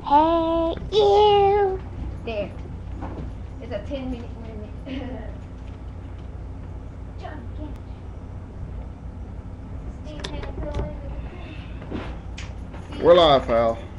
Hey, you. There. It's a 10-minute limit. John, get it. Steve had to go in. We're live, pal.